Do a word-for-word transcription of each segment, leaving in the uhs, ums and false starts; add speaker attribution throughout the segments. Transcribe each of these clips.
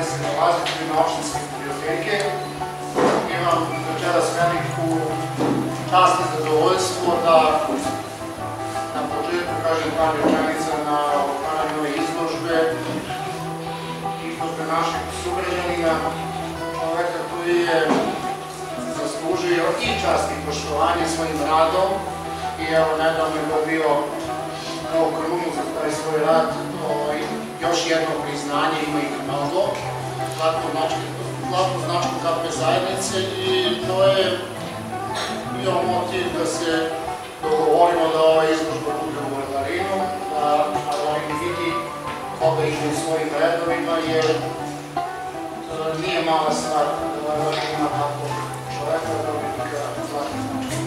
Speaker 1: se nalazite na opštinske biblioteke. Imam večeras veliku čast i zadovoljstvo da na početku kažem par rečenica na otvaranju ove izložbe, izložbe našeg sugrađanina, čoveka koji je zaslužio i čast i poštovanje svojim radom i evo nedavno je dobio novu krunu za taj svoj rad, još jedno priznanje, ima ih mnogo, zlatnu značku K P zajednice i to je bio motiv da se dogovorimo da ova izložba bude u Varvarinu, da Varvarin vidi koga ide u svojim redovima, jer nije mala stvar da Varvarin ima takvog čoveka da dobitnika zlatne značke.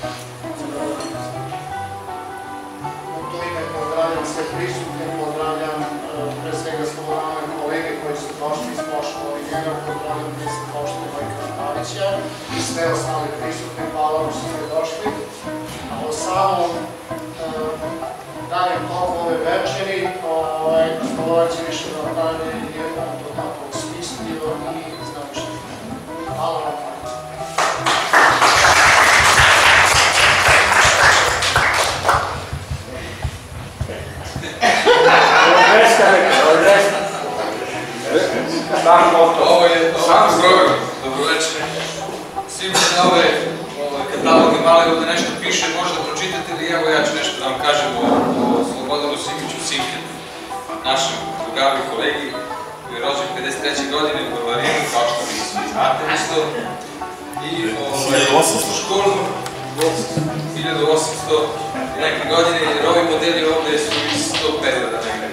Speaker 1: U to ime pozdravljam sve prisutne, pozdravljam pre svega Slobodana kolege koji su došli iz Poškova i njega, pozdravljam predsjednika opštine Vojka Pavića i sve ostale prisutne, hvala vam što ste došli. A o samom daljem toku ove večeri, Slobodan će više da vam kaže jer on to tako osmislio i znači što. Hvala vam.
Speaker 2: Ovo je sam program, dobroveče. Svi mi na ove kataloge male ovde nešto piše, možda pročitate ili evo ja ću nešto da vam kažem o Slobodanu Simiću Simketu, našem drugaru i kolegi, koji je rođen pedeset treće godine u Varvarinu, kao što vi svi znate isto. I u školu hiljadu osamsto neke godine, jer ovi modeli ovde su iz tog perioda nekada.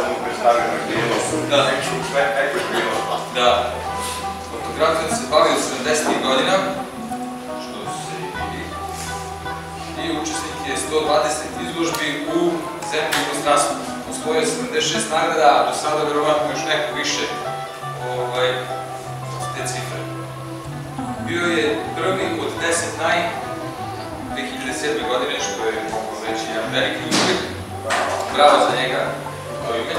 Speaker 2: Da, da. Fotografijom se bavio sedamdesetih godina, što se i vidi, i učesnik je sto dvadeset izložbi u zemlji i prostranstvu. Osvojio je sedamdeset šest nagrada, a do sada verovatno još neko više te cifre. Bio je prvi od deset naj dve hiljade sedme godine, što je, mogu reći, jedan veliki uspeh. Bravo za njega, to ime.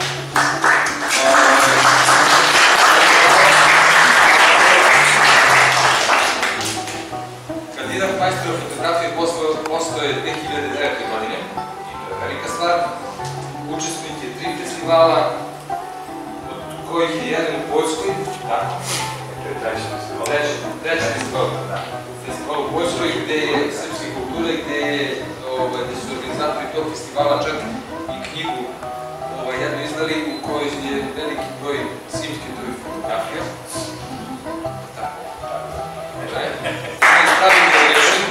Speaker 2: Kandidat majstora fotografije postoje dve hiljade devete godine, i to je velika stvar. Učesnik je tri festivala, od kojih je jedan u Poljskoj, tako, to je treći festival. Treći festival, da. Festival u Poljskoj, gde je srpske kulture, gde su organizatori tog festivala čak i knjigu jednu izdali u kojoj je veliki broj Simketovih fotografija. Tako, tako. Ne stavim da rešim.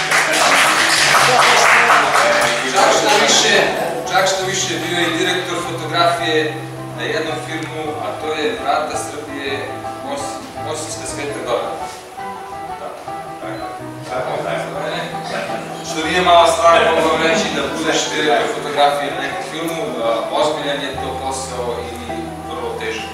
Speaker 2: Čak što više bio je direktor fotografije na jednom filmu, a to je Vrata Srbije, Mostinska Sveta Gora. Što nije mala stvar, mogu vam reći da budeš direktor fotografije na nekom filmu, ozbiljan je to posao i vrlo težak.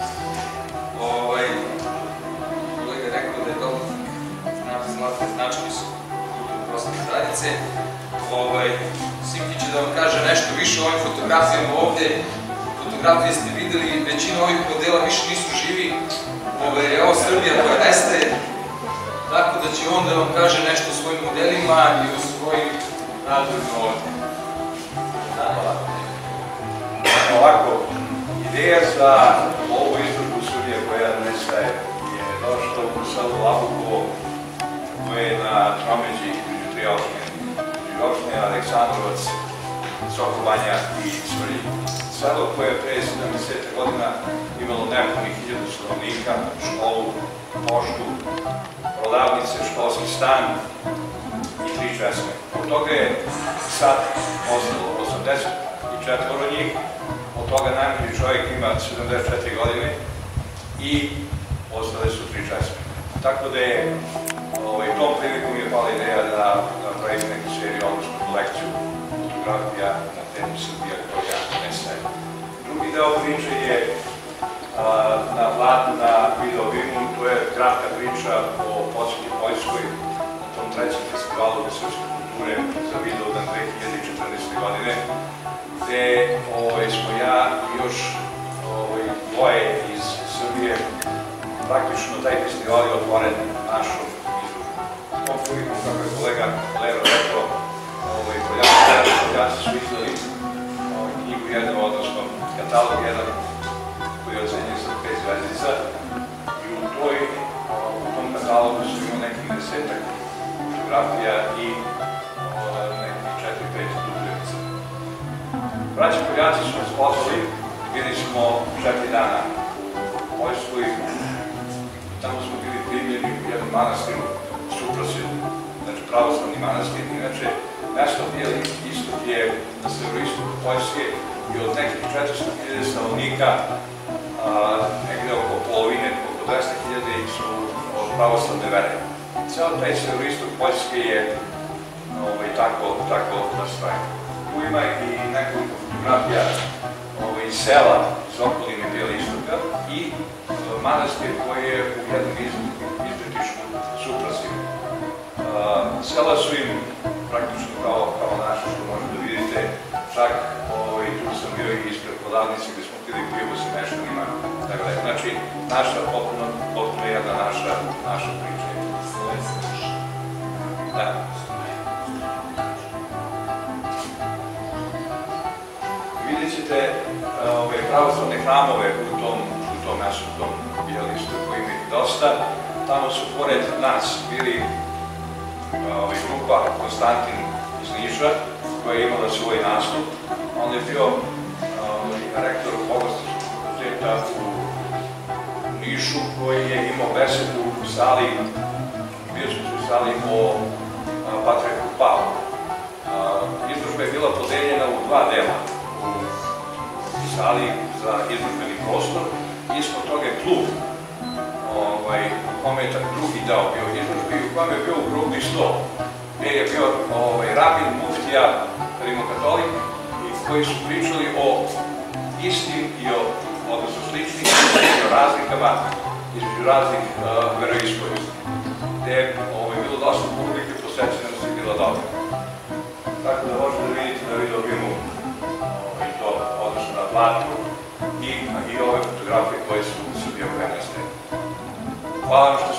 Speaker 2: Kolega je rekao da je dobro zlatne značke su kulturne prostorne zajednice. Simki će da vam kaže nešto više o ovim fotografijama ovde. Fotografije ste videli, većina ovih modela više nisu živi. Evo Srbija koja nestaje. Tako da će on da vam kaže nešto o svojim modelima i o svojim radovima ovde. Hvala.
Speaker 3: Ovako, ideja za ovu izložbu Srbije koja nestaje je došla u selu Labukovo, koje je na tromeđi između tri opštine, između opštine Aleksandrovac, Sokobanja i Svrljig. Selo koje je pre sedamdeset godina imalo nepunih hiljadu stanovnika, školu, poštu, prodavnice, školski stan i tri česme. Od toga je sad ostalo osamdeset četvoro njih, od toga najmlađi čovjek ima sedamdeset četiri godine i ostale su tri česme. Tako da je tom prilikom je pala ideja da napravim neku seriju, odnosno kolekciju fotografija na temu Srbija koja nestaje. Drugi deo priče je na vladu na video vimu, to je kratka priča o posjeti Poljskoj na tom trećem festivalu srpske kulture za video dan dve hiljade četrnaeste. godine, gde smo ja i još dvoje iz praktično taj festival je otvoren našom izložbom. Tom prilikom, kako je kolega Lero rekao, Poljaci su izdali knjigu jednu, odnosno katalog jedan koji je ocenjen sa pet zvezdica i u toj, u tom katalogu su imali nekih desetak fotografija i nekih četiri pet dupljenica. Braća Poljaci su nas pozvali, bili smo četiri dana u Poljskoj, tamo smo bili primljeni u jednom manastiru Suprosvjetu, znači pravoslavni manastir, inače mesto Bijeli istok je na severoistoku Poljske i od nekih četiristo hiljada stanovnika, negde oko polovine, oko dvesta hiljada ih su od pravoslavne vere. Ceo taj severoistok Poljske je tako nastrojen. Tu ima i nekoliko fotografija iz sela iz okoline Bijeli istoka i manastir koji je u jednom izletišnom Suprosvjetu. Sela su im praktično kao naše, što možete da vidite, čak tu sam bio i ispred prodavnice gde smo pili pivo sa meštanima, tako da je, znači, naša, potpuno jedna naša priča. Da. Vidjet ćete pravoslavne hramove u tom našem Bijeli istoku, koji ima dosta. Tamo su pored nas bili grupa Konstantin iz Niša, koja je imala svoj nastup. On je bio rektor Bogoslovskog fakulteta u Nišu, koji je imao besedu u sali, bio smo u sali o Patrijarhu Pavlu. Izložba je bila podeljena u dva dela. U sali za izložbeni prostor, ispod toga je klub, u kome je drugi dao bio izložbi, u kome je bio okrugli sto, gde je bio rabin, muftija, rimokatolik, koji su pričali o istim i o, odnosno sličnim i o razlikama između raznih veroispovesti, gde je bilo dosta publike, posvećenost je bila dobra. Tako da možete da vidite da vi dobijemo i to, odnosno na platu, i ove fotografije koje su bio prenesene. Hvala vam što